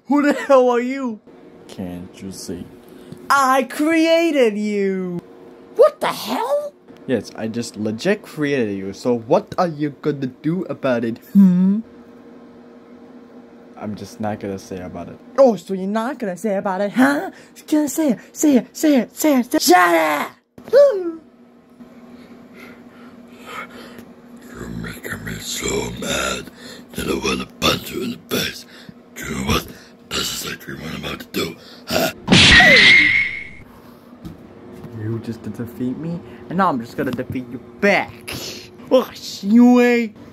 Who the hell are you? Can't you see? I created you! What the hell? Yes, I just legit created you, so what are you gonna do about it? I'm just not gonna say about it. Oh, so you're not gonna say about it, huh? You're gonna say it, say it, say it, say it, say it. Shut up! You're making me so mad that I wanna punch you in the face. Do you know what? That's exactly what I'm about to do, huh? You just defeat me, and now I'm just gonna defeat you back. Oh, you ain't.